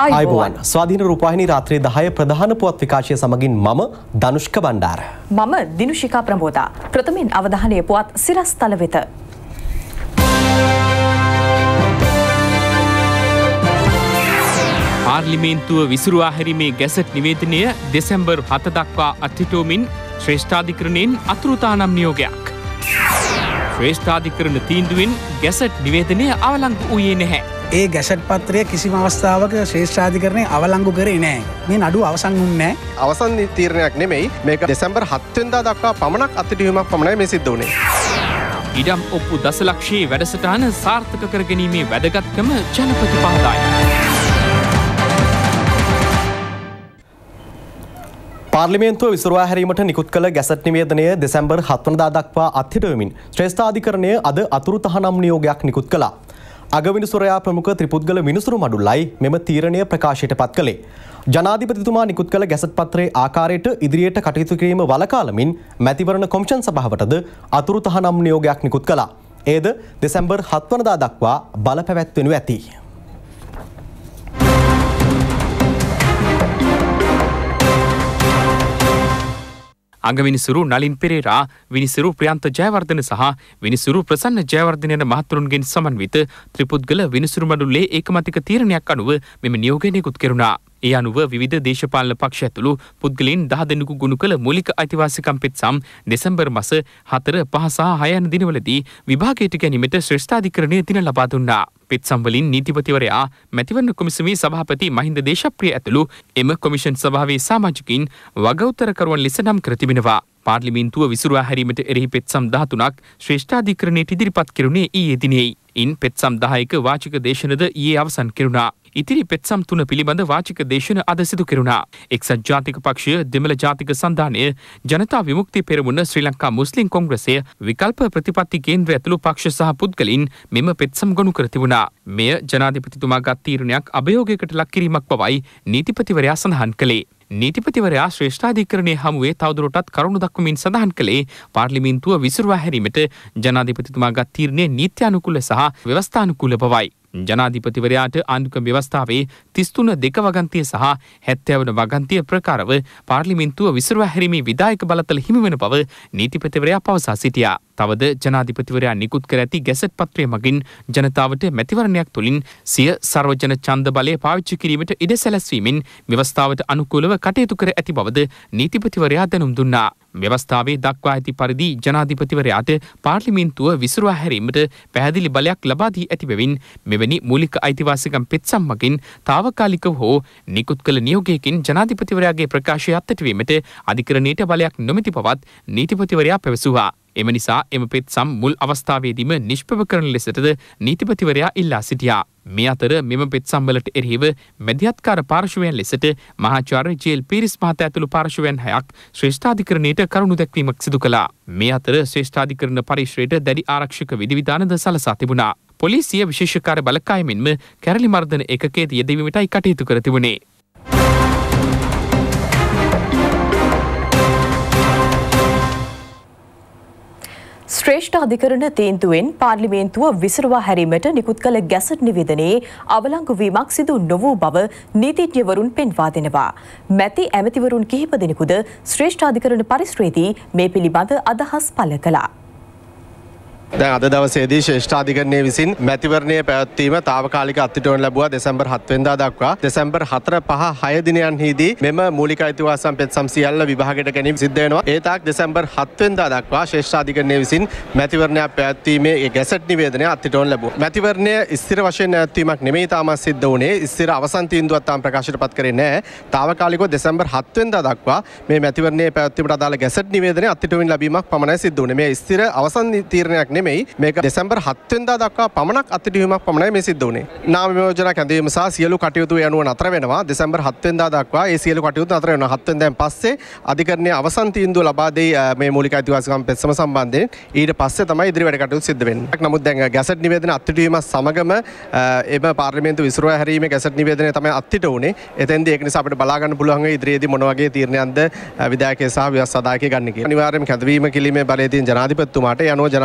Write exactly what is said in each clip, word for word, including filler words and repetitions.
ආයුබෝවන් ස්වාධීන රූපවාහිනී රාත්‍රී දහය ප්‍රධාන පුවත් විකාශය සමගින් මම ධනුෂ්ක බණ්ඩාර මම දිනුෂිකා ප්‍රමෝදා ප්‍රථමයෙන් අවධානය පුවත් සිරස්තල වෙත පාර්ලිමේන්තුව විසිරුවා හැරීමේ ගැසට් නිවේදනය දෙසැම්බර් හත දක්වා අත්හිටුවමින් ශ්‍රේෂ්ඨාධිකරණයෙන් අතුරුතානම් නියෝගයක්. ශ්‍රේෂ්ඨාධිකරණ තීන්දුවෙන් ගැසට් නිවේදනය අවලංගු වූයේ නැහැ. ඒ ගැසට් පත්‍රය කිසිම අවස්ථාවක ශ්‍රේෂ්ඨාධිකරණය අවලංගු කරේ නැහැ. මේ නඩුව අවසන් වුණේ නැහැ. අවසන් තීරණයක් නෙමෙයි. මේක දෙසැම්බර් හත වෙනිදා දක්වා පමණක් අත්හිටුවීමක් පමණයි මේ සිද්ධ වුණේ. ඉඩම් ඔප්පු දසලක්ෂයේ වැඩසටහන සාර්ථක කර ගැනීමේ වැදගත්කම ජනපති පහදායි. පාර්ලිමේන්තුව විසිරුවා හැරීමට නිකුත් කළ ගැසට් නිවේදනය දෙසැම්බර් හත වෙනිදා දක්වා අත්හිටුවමින් ශ්‍රේෂ්ඨාධිකරණය අද අතුරුතහනම් නියෝගයක් නිකුත් කළා. අගවිනිසුරයා ප්‍රමුඛ ත්‍රිපුද්ගල විනිසුරු මඩුල්ලයි මෙම තීරණය ප්‍රකාශයට පත් කළේ. ජනාධිපතිතුමා නිකුත් කළ ගැසට් පත්‍රයේ ආකාරයට ඉදිරියට කටයුතු කිරීම වළකාලමින් මැතිවරණ කොමිෂන් සභාවටද අතුරුතහනම් නියෝගයක් නිකුත් කළා. එයද දෙසැම්බර් හත වෙනිදා දක්වා බලපැවැත්වෙනු ඇති. අංගවිනිසුරු නලින් පෙරේරා, විනිසුරු ප්‍රියන්ත ජයවර්ධන සහ විනිසුරු ප්‍රසන්න ජයවර්ධන යන මහතුරුන්ගෙන් සමන්විත ත්‍රිපුද්ගල විනිසුරු මඩුල්ලේ ඒකමතික තීරණයක් අනුව මෙම නියෝගය නිකුත් කෙරුණා. ඒ අනුව විවිධ දේශපාලන පක්ෂ ඇතුළු පුද්ගලයන් දහ දෙනෙකු ගුණ කළ මූලික අයිතිවාසිකම් පෙත්සම් දෙසැම්බර් මාස හතර පහ සහ හය යන දිනවලදී විභාගයට ගැනීමට ශ්‍රේෂ්ඨාධිකරණය දින ලබා දුන්නා. පෙත්සම් වලින් නීතිපතිවරයා, මැතිවරණ කොමිසමේ සභාපති මහින්ද දේශප්‍රිය ඇතුළු එම කොමිෂන් සභාවේ සමාජිකින් වගඋත්තරකරුවන් ලෙස නම් කර තිබෙනවා. පාර්ලිමේන්තුව විසිරුවා හැරීමට එරෙහි පෙත්සම් දහතුනක් ශ්‍රේෂ්ඨාධිකරණයට ඉදිරිපත් කෙරුණේ ඊයේ දිනෙයි. ඉන් පෙත්සම් දහයක වාචික දේශනද ඊයේ අවසන් කෙරුණා. ඉතිරි පෙත්සම් තුන පිළිබඳ වාචික දේශන අද සිදු කෙරුණා. එක්සත් ජාතික පක්ෂය, දෙමළ ජාතික සන්ධානය, ජනතා විමුක්ති පෙරමුණ, ශ්‍රී ලංකා මුස්ලිම් කොංග්‍රසය, විකල්ප ප්‍රතිපත්ති කේන්ද්‍රය ඇතුළු පක්ෂ සහ පුද්ගලයින් මෙම පෙත්සම් ගොනු කර තිබුණා. මෙය ජනාධිපතිතුමා ගත් තීරණයක් අභියෝගයකට ලක් කිරීමක් බවයි නීතිපතිවරයා සඳහන් කළේ. නීතිපතිවරයා ශ්‍රේෂ්ඨාධිකරණයේ හමුවේ තවදුරටත් කරුණු දක්වමින් සඳහන් කළේ පාර්ලිමේන්තුව විසිරුවා හැරීමට ජනාධිපතිතුමා ගත් තීරණය නීත්‍යානුකූල සහ ව්‍යවස්ථානුකූල බවයි. ජනාධිපතිවරයාට ආණ්ඩුක්‍රම ව්‍යවස්ථාවේ තිස් තුන දෙක වගන්තිය සහ හැත්තෑ වන වගන්තිය ප්‍රකාරව පාර්ලිමේන්තුව විසිරුවා හැරීමේ විධායක බලතල හිමිවන බව නීතිපතිවරයා පවසා සිටියා. තවද ජනාධිපතිවරයා නිකුත් කර ඇති ගැසට් පත්‍රය මගින් ජනතාවට මැතිවරණයක් තුළින් සිය සර්වජන ඡන්ද බලය පාවිච්චි කිරීමට ඉඩ සැලැස්වීමෙන් ව්‍යවස්ථාවට අනුකූලව කටයුතු කර ඇති බවද නීතිපතිවරයා දැනුම් දුන්නා. ව්‍යවස්ථාවේ දක්වා ඇති පරිදි ජනාධිපතිවරයාට පාර්ලිමේන්තුව විසිරුවා හැරීමට පැහැදිලි බලයක් ලබා දී ඇති බැවින් මෙවැනි මූලික අයිතිවාසිකම් පෙත්සම් මගින් తాවකාලිකව හෝ නිකුත් කළ නියෝගයකින් ජනාධිපතිවරයාගේ ප්‍රකාශය අත්හැටවීමට අධිකරණයට බලයක් නොමැති බවත් නීතිපතිවරයා පැවසුවා. එම නිසා එම පෙත්සම් මුල් අවස්ථාවේදීම නිෂ්ප්‍රභ කරන ලෙසටද නීතිපතිවරයා ඉල්ලා සිටියා. මේ අතර මෙම පෙත්සම් වලට එරෙහිව මැදිහත්කාර පාර්ශවයන් ලෙසට මහාචාර්ය ජේ.එල්. පීරිස් මහතා ඇතුළු පාර්ශවයන් හයක් ශ්‍රේෂ්ඨාධිකරණයට කරුණු දැක්වීමක් සිදු කළා. මේ අතර ශ්‍රේෂ්ඨාධිකරණ පරිශ්‍රයට දැඩි ආරක්ෂක විධිවිධානද සලසා තිබුණා. පොලිසිය විශේෂකාර්ය බලකායමින්ම කැරළි මර්දන ඒකකයේ යෙදවීමටයි කටයුතු කර තිබුණේ. ශ්‍රේෂ්ඨාධිකරණ තීන්දුවෙන් පාර්ලිමේන්තුව විසිරුවා හැරීමට නිකුත් කළ ගැසට් නිවේදනයේ අවලංගු වීමක් සිදු නොවූ බව නීතිඥවරුන් පෙන්වා දෙනවා. මැති ඇමතිවරුන් කිහිප දෙනෙකුද ශ්‍රේෂ්ඨාධිකරණ පරිශ්‍රයේදී මේ පිළිබඳ අදහස් පළ කළා. දැන් අද දවසේදී ශ්‍රේෂ්ඨාධිකරණයේ විසින් මැතිවරණයේ පැවැත්වීම తాවකාලික අත්හිටුවන ලැබුවා දෙසැම්බර් හත වෙනිදා දක්වා. දෙසැම්බර් හතර පහ හය දිනයන්හිදී මෙම මූලික අයිතිවාසිකම් පෙත්සම් සියල්ල විභාගයට ගැනීම සිද්ධ වෙනවා. ඒ තාක් දෙසැම්බර් හත වෙනිදා දක්වා ශ්‍රේෂ්ඨාධිකරණයේ විසින් මැතිවරණයක් පැවැත්වීමේ ගැසට් නිවේදනය අත්හිටුවන ලැබුවා. මැතිවරණය ස්ථිර වශයෙන් නැවැත්වීමක් නෙමෙයි තාමත් සිද්ධ වුණේ. ස්ථිර අවසන් තීන්දුවක් තාම ප්‍රකාශයට පත් කරේ නැහැ. తాවකාලිකව දෙසැම්බර් හත වෙනිදා දක්වා මේ මැතිවරණයේ පැවැත්වීමට අදාළ ගැසට් නිවේදනය අත්හිටුවමින් ලැබීමක් පමණයි සිද්ධ වුණේ. මේ ස්ථිර අවසන් තීරණයක් නෙමෙයි. මේක දෙසැම්බර් හත වෙනිදා දක්වා පමණක් අත්හිටුවීමක් පමණයි මේ සිද්ධ වුණේ. නාම විමෝචන කැඳවීම සහ සියලු කටයුතු යනුව නතර වෙනවා. දෙසැම්බර් හත වෙනිදා දක්වා ඒ සියලු කටයුතු නතර වෙනවා. හත වෙනිදාන් පස්සේ අධිකරණයේ අවසන් තීන්දුව ලබා දෙයි මේ මූලික අයිතිවාසිකම් පෙත්සම සම්බන්ධයෙන්. ඊට පස්සේ තමයි ඉදිරි වැඩ කටයුතු සිද්ධ වෙන්නේ. නමුත් දැන් ගැසට් නිවේදන අත්හිටුවීම සමගම එම පාර්ලිමේන්තුව විසිරුවා හැරීමේ ගැසට් නිවේදනය තමයි අත්හිටුවුනේ. එතෙන්දී ඒක නිසා අපිට බලා ගන්න පුළුවන් වෙයි ඉදිරියේදී මොන වගේ තීරණයක්ද විධායකයේ සහ ව්‍යවස්ථාදායකයේ ගන්න කියලා. අනිවාර්යයෙන්ම කැඳවීම කිරීමේ බලය තියෙන ජනාධිපතිතුමාට ඒ අනුව ජනාධිපතිතුමා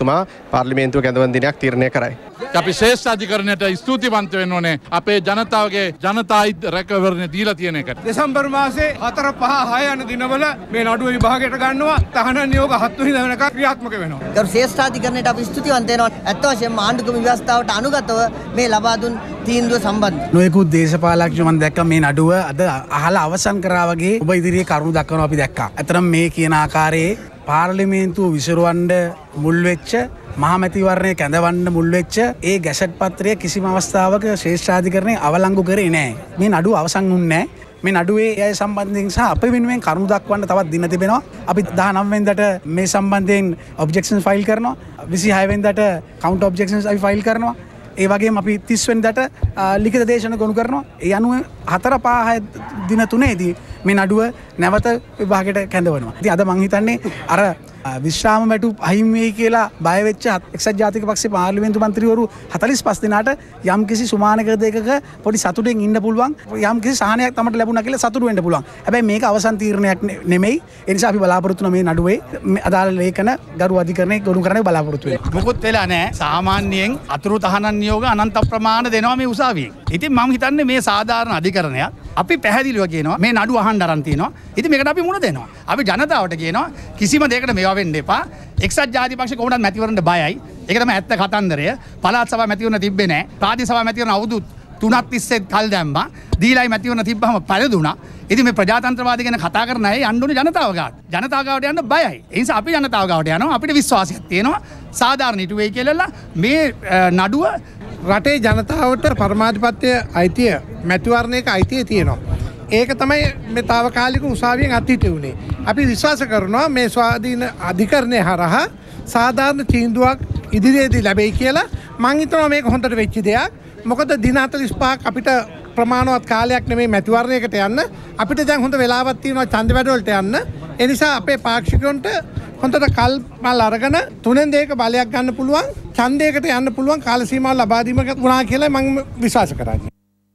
මැතිතුමා පාර්ලිමේන්තුව කැඳවන දිනයක් තීරණය කරයි. අපි ශ්‍රේෂ්ඨ අධිකරණයට ස්තුතිවන්ත වෙන්න ඕනේ අපේ ජනතාවගේ ජනතායිත් රැකවරණය දීලා තියෙන එකට. දෙසැම්බර් මාසේ හතර පහ හය යන දිනවල මේ නඩුව විභාගයට ගන්නවා. තහනම් නියෝග හත් වෙනිදා වෙනකම් ක්‍රියාත්මක වෙනවා. ගරු ශ්‍රේෂ්ඨ අධිකරණයට අපි ස්තුතිවන්ත වෙනවා. ඇත්ත වශයෙන්ම ආණ්ඩුක්‍රම ව්‍යවස්ථාවට අනුගතව මේ ලබා දුන් තීන්දුව සම්බන්ධ. නොයෙකුත් දේශපාලකයෝ මම දැක්ක මේ නඩුව අද අහලා අවසන් කරා වගේ ඔබ ඉදිරියේ කරුණු දක්වනවා අපි දැක්කා. ඇත්තටම මේ කියන ආකාරයේ පාර්ලිමේන්තුව විසිරවන්න මුල් වෙච්ච මහමැතිවරණය කැඳවන්න මුල් වෙච්ච ඒ ගැසට් පත්‍රය කිසිම අවස්ථාවක ශ්‍රේෂ්ඨාධිකරණය අවලංගු කරේ නැහැ. මේ නඩුව අවසන් වුණේ නැහැ. මේ නඩුවේ අය සම්බන්ධයෙන් සහ අප වෙනුවෙන් කරුණු දක්වන්න තවත් දින තිබෙනවා. අපි දහනව වෙනිදාට මේ සම්බන්ධයෙන් ඔබ්ජෙක්ෂන්ස් ෆයිල් කරනවා. විසිහය වෙනිදාට කවුන්ටර් ඔබ්ජෙක්ෂන්ස් අපි ෆයිල් කරනවා. ඒ වගේම අපි තිස් වෙනිදාට ලිඛිත දේශන ගොනු කරනවා. ඒ අනුව හතර පහ හය දින තුනේදී මේ නඩුව නැවත විභාගයට කැඳවනවා. ඉතින් අද මං හිතන්නේ අර විශ්‍රාම වැටු අහිමි වෙයි කියලා බය වෙච්ච එක්සත් ජාතික පක්ෂේ පාර්ලිමේන්තු මන්ත්‍රීවරු හතළිස් පහ දෙනාට යම් කිසි සුමානක දෙකක පොඩි සතුටෙන් ඉන්න පුළුවන්. යම් කිසි සහනයක් තමයි ලැබුණා කියලා සතුටු වෙන්න පුළුවන්. හැබැයි මේක අවසන් තීරණයක් නෙමෙයි. ඒ නිසා අපි බලාපොරොත්තු වෙන මේ නඩුවේ අදාළ ලේඛන ගරු අධිකරණයේ ගොනු කරන්න බලාපොරොත්තු වෙනවා. මොකුත් වෙලා නැහැ. සාමාන්‍යයෙන් අතුරු තහනම් නියෝග අනන්ත ප්‍රමාණ දෙනවා මේ උසාවියෙන්. ඉතින් මම හිතන්නේ මේ සාධාරණ අධිකරණයක් අපි පැහැදිලිව කියනවා මේ නඩුව අහන්න අරන් තියෙනවා. ඉතින් මේකට අපි මුණ දෙනවා. අපි ජනතාවට කියනවා කිසිම දෙයකට මේවා වෙන්න එපා. එක්සත් ජාතික පක්ෂ කොහොමද මැතිවරණයට බයයි. ඒක තමයි ඇත්ත කතන්දරය. පළාත් සභා මැතිවරණ තිබ්බේ නැහැ. ප්‍රාදේශ සභා මැතිවරණ අවුරුදු තුනක් තිස්සේ කල් දැම්මා. දීලායි මැතිවරණ තිබ්බම පළදුණා. ඉතින් මේ ප්‍රජාතන්ත්‍රවාදී ගැන කතා කරන අය යන්න ඕනේ ජනතාව ගාවට. ජනතාව ගාවට යන්න බයයි. ඒ නිසා අපි ජනතාව ගාවට යනවා. අපිට විශ්වාසයක් තියෙනවා. සාධාරණ ඉටු වෙයි කියලා මේ නඩුව රටේ ජනතාවට පරමාධිපත්‍ය අයිතිය මැතිවරණයක අයිතිය තියෙනවා. ඒක තමයි මේ තාවකාලික උසාවියෙන් අත්හිටු වුණේ. අපි විශ්වාස කරනවා මේ ස්වාධීන අධිකරණය හරහා සාධාරණ තීන්දුවක් ඉදිරියේදී ලැබෙයි කියලා. මං හිතනවා මේක හොඳට වෙච්ච දෙයක්. මොකද දින හතළිස් පහක් අපිට ප්‍රමාණවත් කාලයක් නෙමෙයි මැතිවරණයකට යන්න. අපිට දැන් හොඳ වෙලාවක් තියෙනවා ඡන්ද වැඩවලට යන්න. ඒ නිසා අපේ පාක්ෂිකයන්ට හොඳට කල් මල් අරගෙන තුනෙන් දෙක බලයක් ගන්න පුළුවන් ඡන්දයකට යන්න පුළුවන් කාල සීමාව ලබා දීමක් වුණා කියලා මම විශ්වාස කරන්නේ.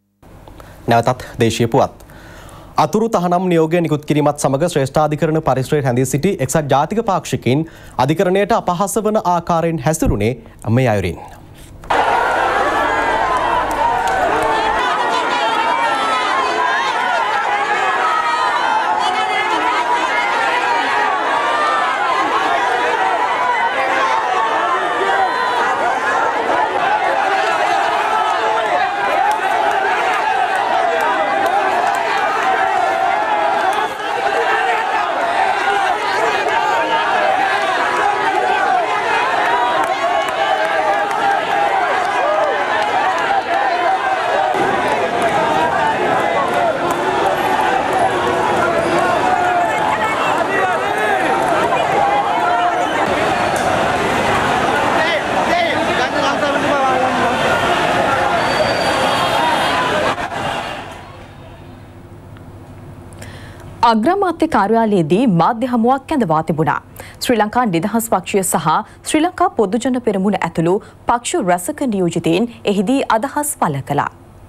නැවතත් දේශීය පුවත්. අතුරු තහනම් නියෝගය නිකුත් කිරීමත් සමග ශ්‍රේෂ්ඨාධිකරණ පරිශ්‍රයේ රැඳී සිටි එක්සත් ජාතික පාක්ෂිකින් අධිකරණයට අපහාස වන ආකාරයෙන් හැසිරුණේ මේ අයුරින්. අග්‍රාමාත්‍ය කාර්යාලයේදී මාධ්‍ය හමුවක් කැඳවා තිබුණා. ශ්‍රී ලංකා නිදහස් පක්ෂය සහ ශ්‍රී ලංකා පොදුජන පෙරමුණ ඇතුළු පක්ෂ රැසක නියෝජිතයින් එහිදී අදහස් පළ කළා.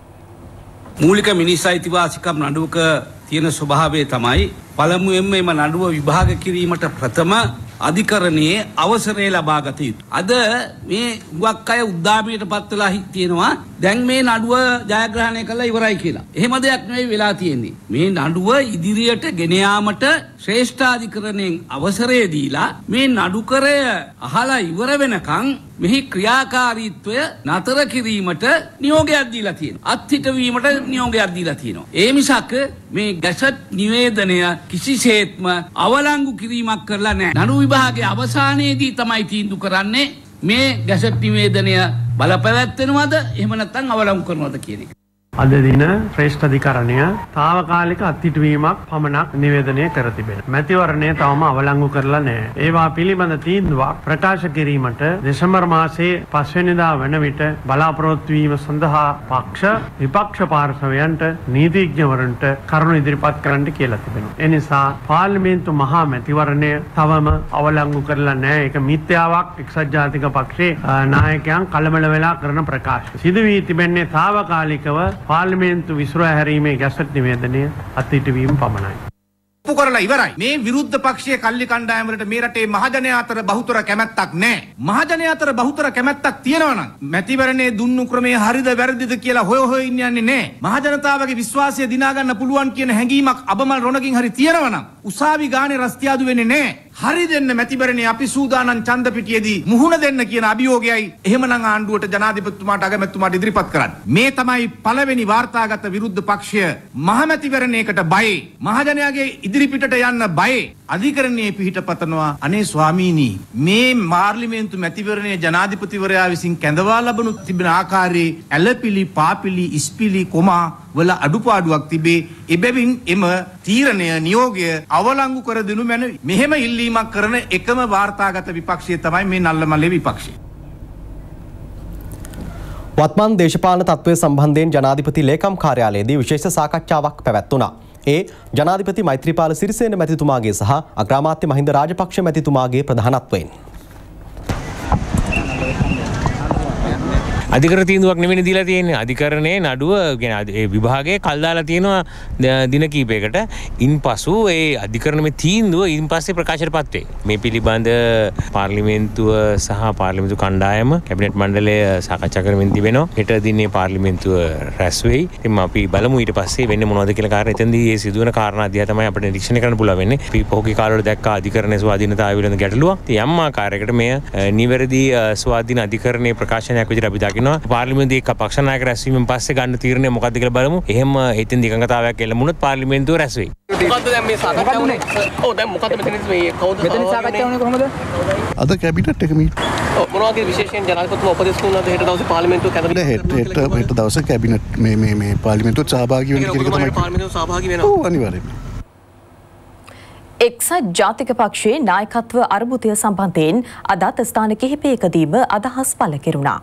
මූලික මිනිස් අයිතිවාසිකම් නඩුවක තියෙන ස්වභාවය තමයි පළමුවෙන්ම එම නඩුව විභාග කිරීමට ප්‍රථම අධිකරණයේ අවසරය ලබා ගත යුතුයි. අද මේ හුඟක් අය උද්දාමයට පත් වෙලා තියෙනවා දැන් මේ නඩුව ජයග්‍රහණය කළා ඉවරයි කියලා. එහෙම දෙයක් නෙවෙයි වෙලා තියෙන්නේ. මේ නඩුව ඉදිරියට ගෙන යාමට ශ්‍රේෂ්ඨාධිකරණයෙන් අවසරය දීලා මේ නඩුකරය අහලා ඉවර වෙනකන් මෙහි ක්‍රියාකාරීත්වය නතර කිරීමට නියෝගයක් දීලා තියෙනවා. අත්හිටවීමට නියෝගයක් දීලා තියෙනවා. ඒ මිසක් මේ ගැසට් නිවේදනය කිසිසේත්ම අවලංගු කිරීමක් කරලා නැහැ. නඩු විභාගයේ අවසානයේදී තමයි තීන්දුව කරන්නේ මේ ගැසට් නිවේදනය බලපැවැත්වෙනවද එහෙම නැත්නම් අවලංගු කරනවද කියන එක. අද දින ශ්‍රේෂ්ඨ අධිකරණය තාවකාලික අත්හිටුවීමක් පමණක් නිවේදනය කර තිබෙනවා. මැතිවරණය තවම අවලංගු කරලා නැහැ. ඒවා පිළිබඳ තීන්දුවක් ප්‍රකාශ කිරීමට දෙසැම්බර් මාසයේ පස් වෙනිදා වන විට බලාපොරොත්තු වීම සඳහා පක්ෂ විපක්ෂ පාර්ශවයන්ට නීතිඥවරුන්ට කරුණු ඉදිරිපත් කරන්න කියලා තිබෙනවා. ඒ නිසා පාර්ලිමේන්තු මහා මැතිවරණය තවම අවලංගු කරලා නැහැ. ඒක මිත්‍යාවක් එක්සත් ජාතික පක්ෂයේ නායකයන් කලබල වෙලා කරන ප්‍රකාශ. සිදු වී තිබෙන්නේ තාවකාලිකව පාර්ලිමේන්තු විසිර හැරීමේ ගැසට් නිවේදනය අත්හිටුවීම පමණයි. ඔප්පු කරලා ඉවරයි. මේ විරුද්ධ පක්ෂයේ කල්ලි කණ්ඩායම වලට මේ රටේ මහජනයා අතර බහුතර කැමැත්තක් නැහැ. මහජනයා අතර බහුතර කැමැත්තක් තියෙනවා නම් මැතිවරණයේ දුන්නු ක්‍රමයේ හරිද වැරදිද කියලා හොය හොය ඉන්න යන්නේ නැහැ. මහජනතාවගේ විශ්වාසය දිනා ගන්න පුළුවන් කියන හැඟීමක් අබමල් රොණකින් හරි තියෙනවා නම් උසාවි ගානේ රස්තියාදු වෙන්නේ නැහැ. හරි දෙන්න මැතිවරණේ අපි සූදානම් ඡන්ද පිටියේදී මුහුණ දෙන්න කියන අභියෝගයයි එහෙමනම් ආණ්ඩුවට ජනාධිපතිතුමාට අගමැතිතුමාට ඉදිරිපත් කරන්නේ. මේ තමයි පළවෙනි වාර්තාගත විරුද්ධ පක්ෂය මහමැතිවරණයකට බයයි. මහජනයාගේ ඉදිරිපිටට යන්න බයයි. අධිකරණයේ පිහිට පතනවා අනේ ස්වාමීනි මේ පාර්ලිමේන්තු මැතිවරණයේ ජනාධිපතිවරයා විසින් කැඳවා ලබනු තිබෙන ආකාරයේ ඇලපිලි පාපිලි ඉස්පිලි කොමා වල අඩුපාඩුවක් තිබේ. එබැවින් එම තීරණය නියෝගය අවලංගු කර දෙනු මැනවි. මෙහෙම ඉල්ලීමක් කරන එකම වාර්තාගත විපක්ෂය තමයි මේ නල්ලමල්ලේ විපක්ෂය. වත්මන් දේශපාලන තත්ත්වය සම්බන්ධයෙන් ජනාධිපති ලේකම් කාර්යාලයේදී විශේෂ සාකච්ඡාවක් පැවැත්වුණා. ඒ ජනාධිපති මෛත්‍රීපාල සිරිසේන මැතිතුමාගේ සහ අග්‍රාමාත්‍ය මහින්ද රාජපක්ෂ මැතිතුමාගේ ප්‍රධානත්වයෙන්. අධිකරණ තීන්දුවක් නෙවෙයි දීලා තියෙන්නේ. අධිකරණයේ නඩුව කියන්නේ විභාගයේ කල් දාලා තියෙනවා දින කිහිපයකට. ඉන්පසු ඒ අධිකරණයේ තීන්දුව ඉන්පස්සේ ප්‍රකාශයටපත් වෙයි. මේ පිළිබඳ පාර්ලිමේන්තුව සහ පාර්ලිමේන්තු කණ්ඩායම කැබිනට් මණ්ඩලය සාකච්ඡා කරමින් තිබෙනවා. හෙට දිනේ පාර්ලිමේන්තුව රැස් වෙයි. ඉතින් අපි බලමු ඊට පස්සේ වෙන්නේ මොනවද කියලා කාරණා. එතෙන්දී මේ සිදුවන කාරණා දිහා තමයි අපිට නිරීක්ෂණය කරන්න පුළුවන් වෙන්නේ. අපි පොහොගේ කාලවල දැක්කා අධිකරණයේ ස්වාධීනතාවය පිළිබඳ ගැටලුවක්. ඉතින් යම් ආකාරයකට මෙය නිවැරදි ස්වාධීන අධිකරණයේ ප්‍රකාශනයක් විදිහට අපි දකිනවා. පාර්ලිමේන්තුවේ එක්ක පක්ෂ නායක රැස්වීමෙන් පස්සේ ගන්න තීරණය මොකක්ද කියලා බලමු. එහෙම හිතින් එකඟතාවයක් එළඹුණොත් පාර්ලිමේන්තුව රැස් වෙයි. මොකද්ද දැන් මේ සාකච්ඡා වුනේ? ඔව් දැන් මොකද්ද මෙතන මේ කවුද මෙතන සාකච්ඡා වුනේ කොහොමද? අද කැබිනට් එක මීට්. ඔව් මොනවද විශේෂයෙන් ජනාධිපතිතුමා උපදෙස් දුන්නාද හෙට දවසේ පාර්ලිමේන්තුව කැඳවලා? හෙට හෙට හෙට දවසේ කැබිනට් මේ මේ මේ පාර්ලිමේන්තුවට සහභාගී වෙන්න කියන එක තමයි. පාර්ලිමේන්තුව සහභාගී වෙනවා. ඔව් අනිවාර්යයෙන්ම. එක්සත් ජාතික පක්ෂයේ නායකත්ව අර්බුදය සම්බන්ධයෙන් අදත් ස්ථාන කිහිපයකදීම අදහස් පළ කෙරුණා.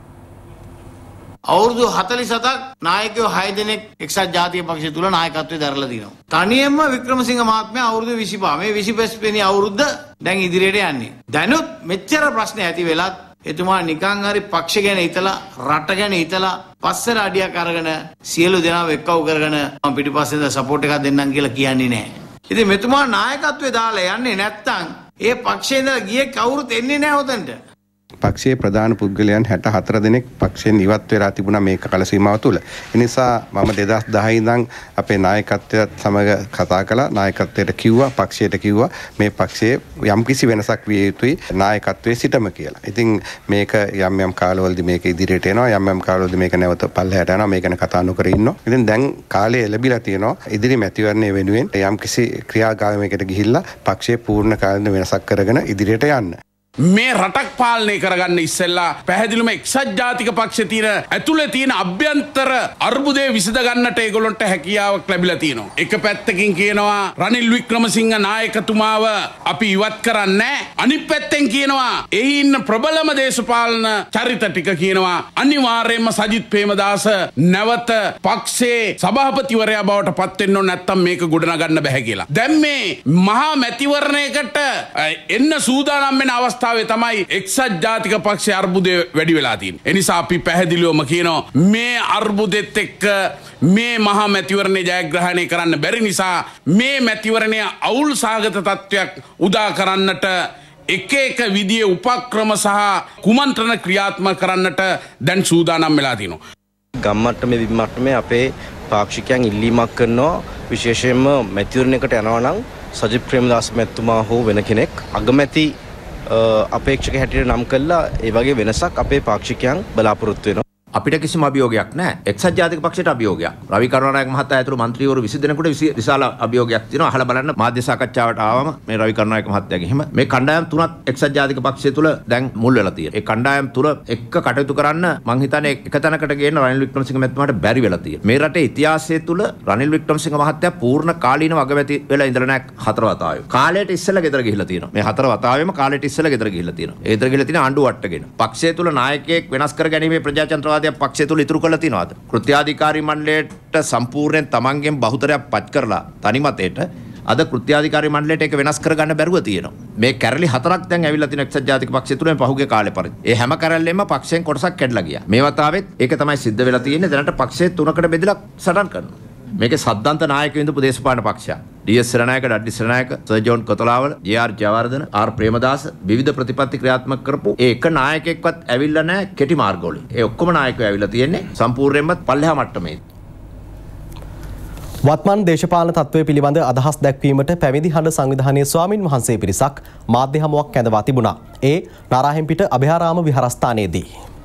අවුරුදු හතළිස් හතක් නායකයෝ හය දෙනෙක් එක්සත් ජාතික පක්ෂය තුල නායකත්වයේ දරලා දිනවා. තනියෙන්ම වික්‍රමසිංහ මහත්මයා අවුරුදු විසිපහ මේ විසිපහ වෙනි අවුරුද්ද දැන් ඉදිරියට යන්නේ. දැනුත් මෙච්චර ප්‍රශ්න ඇති වෙලත් එතුමා නිකන් හරි පක්ෂ ගැන හිතලා රට ගැන හිතලා පස්සට අඩියක් අරගෙන සියලු දෙනාව එක්කව කරගෙන මම පිටිපස්සෙන් සපෝට් එකක් දෙන්නම් කියලා කියන්නේ නැහැ. ඉතින් මෙතුමා නායකත්වයේ දාලා යන්නේ නැත්තම් ඒ පක්ෂේ ඉඳලා ගියේ කවුරුත් එන්නේ නැහැ උතන්ට. පක්ෂයේ ප්‍රධාන පුද්ගලයන් හැට හතර දෙනෙක් පක්ෂයෙන් ඉවත් වෙලා තිබුණා මේ කාල සීමාව තුළ. ඒ නිසා මම දෙදහස් දහය ඉඳන් අපේ නායකත්වයත් සමග කතා කළා. නායකත්වයට කිව්වා, පක්ෂයට කිව්වා මේ පක්ෂයේ යම්කිසි වෙනසක් විය යුතුයි නායකත්වයේ සිටම කියලා. ඉතින් මේක යම් යම් කාලවලදී මේක ඉදිරියට එනවා, යම් යම් කාලවලදී මේක නැවත පල්ලෙහාට යනවා. මේක ගැන කතා නොකර ඉන්නවා. ඉතින් දැන් කාලය ලැබිලා තියෙනවා ඉදිරි මැතිවරණය වෙනුවෙන් යම්කිසි ක්‍රියාකාරයකට ගිහිල්ලා පක්ෂයේ පූර්ණ කාලීන වෙනසක් කරගෙන ඉදිරියට යන්න. මේ රටක් පාලනය කරගන්න ඉස්සෙල්ලා පැහැදිලිවම එක්සත් ජාතික පක්ෂේ තියෙන ඇතුලේ තියෙන අභ්‍යන්තර අර්බුදය විසඳ ගන්නට ඒගොල්ලන්ට හැකියාවක් ලැබිලා තියෙනවා. එක පැත්තකින් කියනවා රනිල් වික්‍රමසිංහ නායකතුමාව අපි ඉවත් කරන්නේ. අනිත් පැත්තෙන් කියනවා එහි ඉන්න ප්‍රබලම දේශපාලන චරිත ටික කියනවා අනිවාර්යයෙන්ම සජිත් ප්‍රේමදාස නැවත පක්ෂයේ සභාපතිවරයා බවට පත් වෙන්න ඕන නැත්තම් මේක ගොඩනගන්න බෑ කියලා. දැන් මේ මහා මැතිවරණයකට එන්න සූදානම් වෙන අවස්ථාව තමයි එක්සත් ජාතික පක්ෂයේ අර්බුදය වැඩි වෙලා තියෙන්නේ. ඒ නිසා අපි පැහැදිලිවම කියනවා මේ අර්බුදෙත් එක්ක මේ මහා මැතිවරණය ජයග්‍රහණය කරන්න බැරි නිසා මේ මැතිවරණය අවුල් සහගත තත්ත්වයක් උදා කරන්නට එක එක විදියේ උපක්‍රම සහ කුමන්ත්‍රණ ක්‍රියාත්මක කරන්නට දැන් සූදානම් වෙලා තියෙනවා. ගම්මට්ටමේ විමට්ටමේ අපේ පාක්ෂිකයන් ඉල්ලීමක් කරනවා විශේෂයෙන්ම මැතිවරණයකට යනවා නම් සජිත් ප්‍රේමදාස මැතිතුමා හෝ වෙන කෙනෙක් අගමැති අපේක්ෂක හැටියට නම් කළා ඒ වගේ වෙනසක් අපේ පාක්ෂිකයන් බලාපොරොත්තු වෙනවා. අපිට කිසිම අභියෝගයක් නැහැ. එක්සත් ජාතික පක්ෂයට අභියෝගයක්. රවි කරුණානායක මහතා ඇතුළු മന്ത്രിවරු විසි දෙනෙකුට විශාල අභියෝගයක් තියෙනවා. අහලා බලන්න මාධ්‍ය සාකච්ඡාවට ආවම මේ රවි කරුණානායක මහත්තයාගේ එහෙම මේ කණ්ඩායම් තුනක් එක්සත් ජාතික පක්ෂය තුල දැන් මුල් වෙලා තියෙනවා. ඒ කණ්ඩායම් තුන එක්ක කටයුතු කරන්න මං හිතන්නේ එක තැනකට ගේන්න රනිල් වික්‍රමසිංහ මහත්මයාට බැරි වෙලා තියෙනවා. මේ රටේ ඉතිහාසය තුල රනිල් වික්‍රමසිංහ මහත්තයා පූර්ණ කාලීනව අගමැති වෙලා ඉඳලා නැහැ හතර වතාවෙ. කාලයට ඉස්සෙල්ලා ගෙදර ගිහිල්ලා තියෙනවා. මේ හතර වතාවෙම කාලයට ඉස්සෙල්ලා ගෙදර ගිහිල්ලා තියෙනවා. ඒ ගෙදර ගිහිල්ලා තියෙන ආණ්ඩුව වට්ටගෙන. පක්ෂය තුල නායකයෙක් වෙනස් කර ගැනීමේ ප්‍රජාතන්ත්‍රවාදය පක්ෂය තුල ඉතුරු කළා තියෙනවාද? කෘත්‍යාධිකාරී මණ්ඩලයට සම්පූර්ණයෙන් තමන්ගෙන් බහුතරයක් පත් කරලා තනිමතේට අද කෘත්‍යාධිකාරී මණ්ඩලයට ඒක වෙනස් කරගන්න බැරුව තියෙනවා. මේ කැරලි හතරක් දැන් ඇවිල්ලා තියෙන එක්සත් ජාතික පක්ෂය තුල මේ පහුගිය කාලේ පරිදි. ඒ හැම කැරල්ලෙම පක්ෂයෙන් කොටසක් කැඩලා ගියා. මේ වතාවෙත් ඒක තමයි සිද්ධ වෙලා තියෙන්නේ. දැනට පක්ෂයේ තුනකට බෙදලා සටන් කරනවා. මේකේ සද්දන්ත නායකයෝ ඉඳපු දේශපාලන පක්ෂයක්. D S Senanayake, Dudley Senanayake, sir John Kotelawala, J R Jayewardene, R Premadasa විවිධ ප්‍රතිපත්ති ක්‍රියාත්මක කරපු ඒ එක නායකයෙක්වත් ඇවිල්ලා නැහැ කෙටි මාර්ගවලින්. ඒ ඔක්කොම නායකයෝ ඇවිල්ලා තියෙන්නේ සම්පූර්ණයෙන්ම පල්ලෙහා මට්ටමේ. වත්මන් දේශපාලන තත්ත්වය පිළිබඳ අදහස් දැක්වීමට පැවිදි හඬ සංවිධානයේ ස්වාමින් වහන්සේ පිරිසක් මාධ්‍ය හමුවක් ඇඳවා තිබුණා. ඒ නාරාහෙම්පිට අභයාරාම විහාරස්ථානයේදී.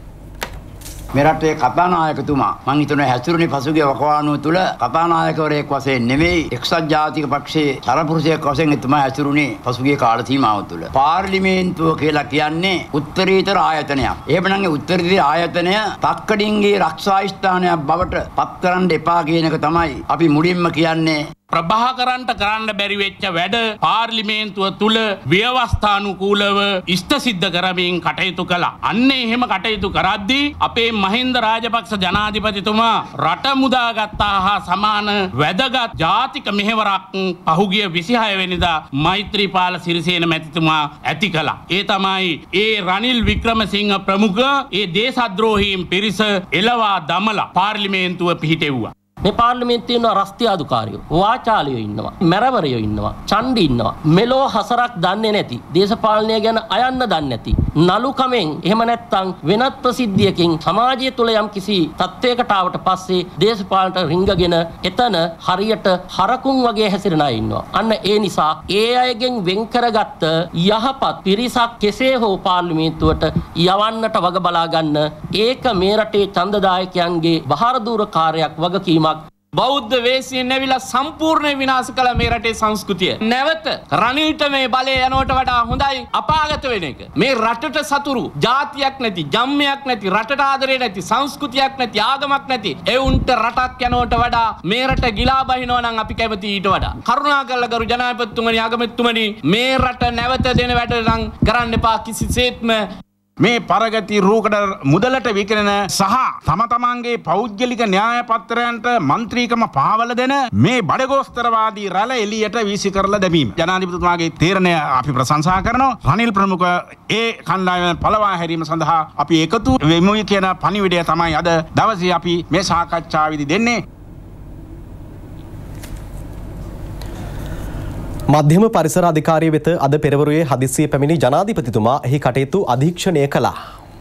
මේ රටේ කතානායකතුමා මං හිතනවා හැසිරුණේ පසුගිය වකවානුව තුල කතානායකවරයෙක් වශයෙන් නෙවෙයි එක්සත් ජාතික පක්ෂයේ තරපුරුෂයෙක් වශයෙන් එතුමා හැසිරුණේ පසුගිය කාල සීමාව තුල. පාර්ලිමේන්තුව කියලා කියන්නේ උත්තරීතර ආයතනයක්. එහෙමනම් ඒ උත්තරීතර ආයතනය තක්කඩින්ගේ ආරක්ෂා ස්ථානයක් බවට පත් කරන්න එපා කියන එක තමයි අපි මුලින්ම කියන්නේ. ප්‍රභාකරන්ට කරන්න බැරි වෙච්ච වැඩ පාර්ලිමේන්තුව තුල ව්‍යවස්ථානුකූලව ඉෂ්ට සිද්ධ කරමින් කටයුතු කළා. අන්න එහෙම කටයුතු කරද්දී අපේ මහින්ද රාජපක්ෂ ජනාධිපතිතුමා රට මුදාගත්තා හා සමාන වැදගත් ජාතික මෙහෙවරක් පහුගිය විසිහය වෙනිදා මෛත්‍රීපාල සිරිසේන මැතිතුමා ඇති කළා. ඒ තමයි ඒ රනිල් වික්‍රමසිංහ ප්‍රමුඛ ඒ දේශද්‍රෝහීන් පිරිස එළවා දමලා පාර්ලිමේන්තුව පිහිටෙව්වා. මේ පාර්ලිමේන්තුවේ ඉන්න රස්තිය අධිකාරියෝ, වාචාලියෝ ඉන්නවා, මැරවරයෝ ඉන්නවා, ඡණ්ඩි ඉන්නවා. මෙලෝ හසරක් දන්නේ නැති, දේශපාලනය ගැන අයන්න දන්නේ නැති, නලුකමෙන් එහෙම නැත්නම් වෙනත් ප්‍රසිද්ධියකින් සමාජය තුළ යම් කිසි තත්ත්වයකට ආවට පස්සේ දේශපාලනට රිංගගෙන එතන හරියට හරකුන් වගේ හැසිරෙන අය ඉන්නවා. අන්න ඒ නිසා ඒ අයගෙන් වෙන් කරගත්ත යහපත් පිරිසක් කෙසේ හෝ පාර්ලිමේන්තුවට යවන්නට වග බලා ගන්න ඒක මේ රටේ ඡන්දදායකයන්ගේ බහරදූර කාර්යයක් වගකීමක්. බෞද්ධ වේසියෙන් ඇවිල්ලා සම්පූර්ණ විනාශ කළ මේ රටේ සංස්කෘතිය. නැවත රනිල්ට මේ බලය යනවට වඩා හොඳයි අපාගත වෙන එක. මේ රටට සතුරු ජාතියක් නැති, ජම්මයක් නැති, රටට ආදරේ නැති, සංස්කෘතියක් නැති, ආගමක් නැති ඒ උන්ට රටක් යනවට වඩා මේ රට ගිලා බහිනවා නම් අපි කැමති ඊට වඩා. කරුණාකරලා ගරු ජනාධිපතිතුමනි, ආගමතුමනි මේ රට නැවත දෙන වැඩ නම් කරන්න එපා කිසිසේත්ම. මේ පරගති රූකඩ මුදලට විකිරෙන සහ තම තමන්ගේ පෞද්ගලික න්‍යාය පත්‍රයන්ට මන්ත්‍රීකම පාවල දෙන මේ බඩගෝස්තරවාදී රැළ එළියට වීසි කරලා දැමීම. ජනාධිපතිතුමාගේ තීරණය අපි ප්‍රශංසා කරනවා. රනිල් ප්‍රමුඛ ඒ කණ්ඩායම පළවා හැරීම සඳහා අපි එකතු වෙමු කියන පණිවිඩය තමයි අද දවසේ අපි මේ සාකච්ඡාවේදී දෙන්නේ. මධ්‍යම පරිසර අධිකාරිය වෙත අද පෙරවරුවේ හදිස්සියේ පැමිණි ජනාධිපතිතුමා එහි කටයුතු අධීක්ෂණය කළා.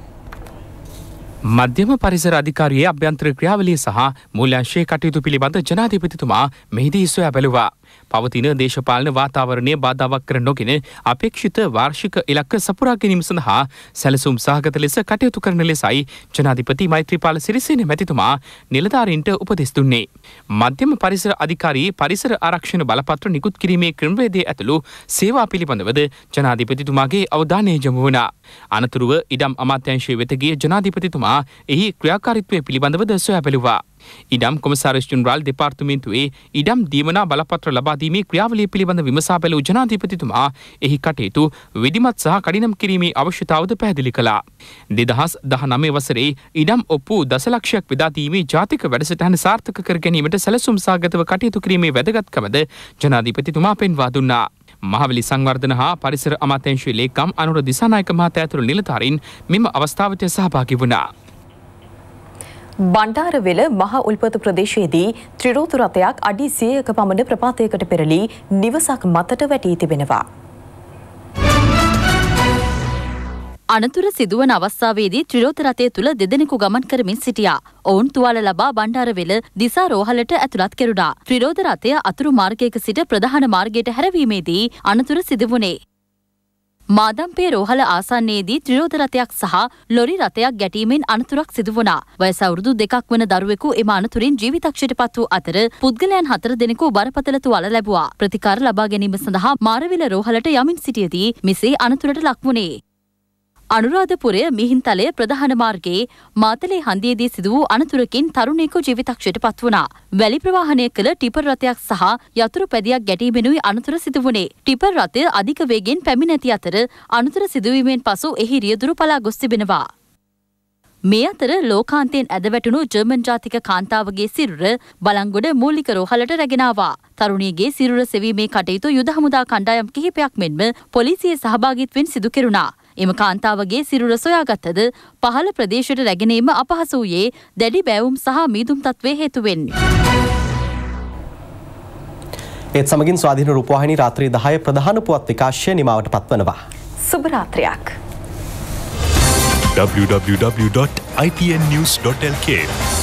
මධ්‍යම පරිසර අධිකාරියේ අභ්‍යන්තර ක්‍රියාවලිය සහ මූල්‍යාංශයේ කටයුතු පිළිබඳ ජනාධිපතිතුමා මෙහිදී සොයා බැලුවා. පවතින දේශපාලන වාතාවරණය බාධාවක් කර නොගෙන අපේක්ෂිත වාර්ෂික ඉලක්ක සපුරා ගැනීම සඳහා සැලසුම් සහගත ලෙස කටයුතු කරන ලෙසයි ජනාධිපති මෛත්‍රීපාල සිරිසේන මැතිතුමා නිලධාරීන්ට උපදෙස් දුන්නේ. මධ්‍යම පරිසර අධිකාරියේ පරිසර ආරක්ෂණ බලපත්‍ර නිකුත් කිරීමේ ක්‍රමවේදය ඇතුළු සේවා පිළිබඳවද ජනාධිපතිතුමාගේ අවධානය යොමු වුණා. අනතුරුව ඉඩම් අමාත්‍යාංශයේ වෙත ගිය ජනාධිපතිතුමා එහි ක්‍රියාකාරීත්වය පිළිබඳවද සොයා බැලුවා. ඉඩම් කොමසාරිස් ජෙනරාල් දෙපාර්තමේන්තුවේ ඉඩම් දීමනා බලපත්‍ර ලබා දීමේ ක්‍රියාවලිය පිළිබඳ විමසා බැලූ ජනාධිපතිතුමා එහි කටයුතු විධිමත් සහ කඩිනම් කිරීමේ අවශ්‍යතාවද පැහැදිලි කළා. දෙදහස් දහනවය වසරේ ඉඩම් ඔප්පු දසලක්ෂයක් බෙදා දීමේ ජාතික වැඩසටහන සාර්ථක කර ගැනීමට සැලසුම් සහගතව කටයුතු කිරීමේ වැදගත්කමද ජනාධිපතිතුමා පෙන්වා දුන්නා. මහවැලි සංවර්ධන හා පරිසර අමාත්‍යාංශයේ ලේකම් අනුර දිසානායක මහතා ඇතුළු නිලධාරීන් මෙම අවස්ථාවට සහභාගී වුණා. බණ්ඩාරවෙල මහ උල්පත ප්‍රදේශයේදී ත්‍රිරෝතු රථයක් අඩි සියයක පමණ ප්‍රපාතයකට පෙරළී නිවසක් මතට වැටී තිබෙනවා. අනතුර සිදුවන අවස්ථාවේදී ත්‍රිරෝත රථය තුළ දෙදෙනෙකු ගමන් කරමින් සිටියා. ඔවුන් තුවාල ලබා බණ්ඩාරවෙල දිසා රෝහලට ඇතුළත් කෙරුණා. ත්‍රිරෝත රථය අතුරු මාර්ගයක සිට ප්‍රධාන මාර්ගයට හැරවීමේදී අනතුර සිදු වුණේ. මාදම්පේ රෝහල ආසන්නයේදී ත්‍රිරෝත රථයක් සහ ලොරි රථයක් ගැටීමෙන් අනතුරක් සිදු වුණා. වයස අවුරුදු දෙකක් වන දරුවෙකු එම අනතුරින් ජීවිතක්ෂයට පත් වූ අතර පුද්ගලයන් හතර දෙනෙකු බරපතල තුවාල ලැබුවා. ප්‍රතිකාර ලබා ගැනීම සඳහා මාරවිල රෝහලට යමින් සිටියදී මෙසේ අනතුරට ලක් වුණේ. අනුරාධපුරය මිහින්තලය ප්‍රධාන මාර්ගයේ මාතලේ හන්දියේදී සිදු වූ අනතුරකින් තරුණයෙකු ජීවිතක්ෂයට පත් වුණා. වැලි ප්‍රවාහනය කළ ටිපර් රථයක් සහ යතුරු පැදියක් ගැටීමෙනුයි අනතුර සිදු වුණේ. ටිපර් රථය අධික වේගෙන් පැමිණ ඇති අතර අනතුර සිදුවීමෙන් පසු එහි රියදුරු පලා ගොස් තිබෙනවා. මේ අතර ලෝකාන්තයෙන් ඇද වැටුණු ජර්මන් ජාතික කාන්තාවගේ සිරුර බලංගොඩ මූලික රෝහලට රැගෙන ආවා. තරුණියගේ සිරුර සෙවීමේ කටයුතු යුද හමුදා කණ්ඩායම් කිහිපයක් මෙන්ම පොලිසියේ සහභාගීත්වයෙන් සිදු කෙරුණා. එම කාන්තාවගේ සිරුර සොයාගත්තද පහළ ප්‍රදේශයට රැගෙන ඒම අපහසු වූයේ දැඩි බෑවුම් සහ මීදුම් තත්ත්වයේ හේතුවෙන්. ඒත් සමගින් ස්වාධීන රූපවාහිනී රාත්‍රී දහය ප්‍රධාන පුවත් විකාශය නිමාවට පත්වනවා. සුබ රාත්‍රියක්. w w w dot i t n news dot l k